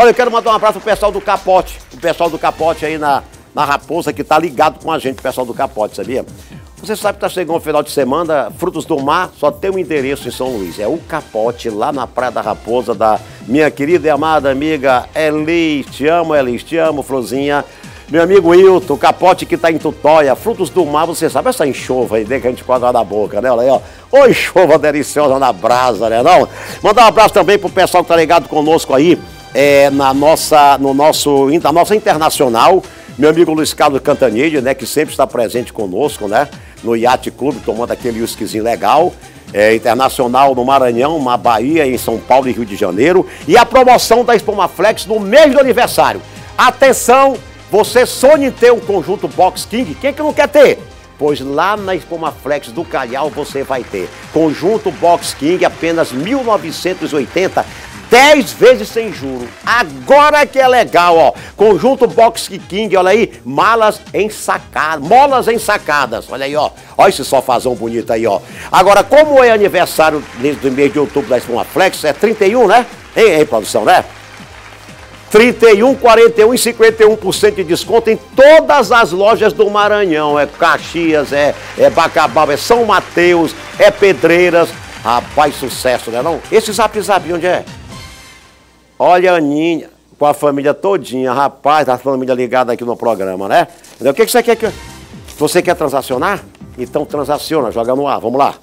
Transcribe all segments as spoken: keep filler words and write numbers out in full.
Olha, eu quero mandar um abraço pro pessoal do Capote. O pessoal do Capote aí na, na Raposa, que tá ligado com a gente, o pessoal do Capote, sabia? Você sabe que tá chegando o final de semana, Frutos do Mar só tem um endereço em São Luís. É o Capote, lá na Praia da Raposa, da minha querida e amada amiga Elis. Te amo, Elis, te amo, Florzinha. Meu amigo Wilton, o Capote que tá em Tutóia, Frutos do Mar, você sabe essa enxova aí, né, que a gente quadra na boca, né? Olha aí, ó. Ô, enxova deliciosa na brasa, né, não? Mandar um abraço também pro pessoal que tá ligado conosco aí, é, na nossa, no nosso, na nossa internacional. Meu amigo Luiz Carlos Cantanilha, né, que sempre está presente conosco, né, no Yacht Clube, tomando aquele whiskyzinho legal. É, internacional no Maranhão, na Bahia, em São Paulo e Rio de Janeiro. E a promoção da Espumaflex no mês do aniversário. Atenção, você sonha em ter um conjunto Box King, quem que não quer ter? Pois lá na Espumaflex do Calhau você vai ter. Conjunto Box King, apenas mil novecentos e oitenta, dez vezes sem juro. Agora que é legal, ó. Conjunto Box King, olha aí, malas ensacadas, molas ensacadas. Olha aí, ó. Olha esse sofazão bonito aí, ó. Agora, como é aniversário do mês de outubro da Espumaflex, é trinta e um, né? Hein, hein, produção, né? trinta e um, quarenta e um e cinquenta e um por cento de desconto em todas as lojas do Maranhão. É Caxias, é, é Bacabal, é São Mateus, é Pedreiras. Rapaz, sucesso, né não? Esse Zap Zap, onde é? Olha a Aninha, com a família todinha, rapaz, a família ligada aqui no programa, né? O que, que você quer que... Você quer transacionar? Então transaciona, joga no ar, vamos lá.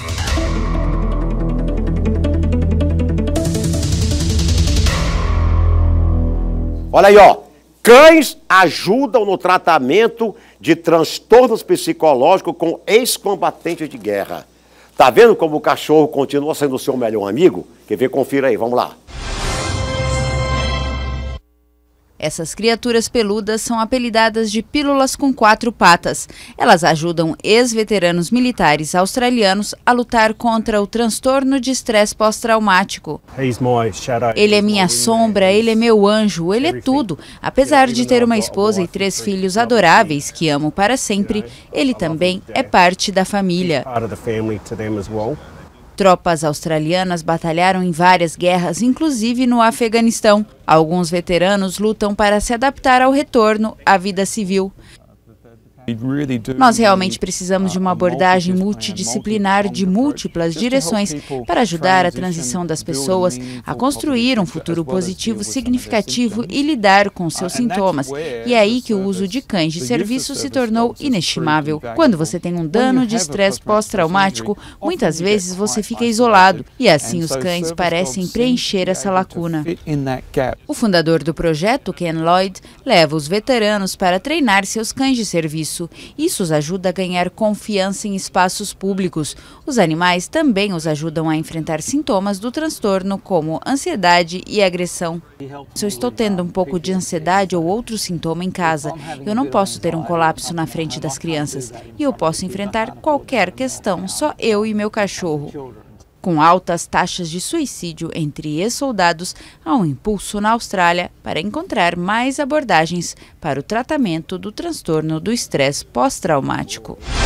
Olha aí, ó. Cães ajudam no tratamento de transtornos psicológicos com ex-combatentes de guerra. Tá vendo como o cachorro continua sendo o seu melhor amigo? Quer ver? Confira aí, vamos lá. Essas criaturas peludas são apelidadas de pílulas com quatro patas. Elas ajudam ex-veteranos militares australianos a lutar contra o transtorno de estresse pós-traumático. Ele é minha sombra, ele é meu anjo, ele é tudo. Apesar de ter uma esposa e três filhos adoráveis que amo para sempre, ele também é parte da família. Tropas australianas batalharam em várias guerras, inclusive no Afeganistão. Alguns veteranos lutam para se adaptar ao retorno à vida civil. Nós realmente precisamos de uma abordagem multidisciplinar de múltiplas direções para ajudar a transição das pessoas a construir um futuro positivo significativo e lidar com seus sintomas. E é aí que o uso de cães de serviço se tornou inestimável. Quando você tem um dano de estresse pós-traumático, muitas vezes você fica isolado e assim os cães parecem preencher essa lacuna. O fundador do projeto, Ken Lloyd, leva os veteranos para treinar seus cães de serviço. Isso os ajuda a ganhar confiança em espaços públicos. Os animais também os ajudam a enfrentar sintomas do transtorno, como ansiedade e agressão. Se eu estou tendo um pouco de ansiedade ou outro sintoma em casa, eu não posso ter um colapso na frente das crianças. E eu posso enfrentar qualquer questão, só eu e meu cachorro. Com altas taxas de suicídio entre ex-soldados, há um impulso na Austrália para encontrar mais abordagens para o tratamento do transtorno do estresse pós-traumático.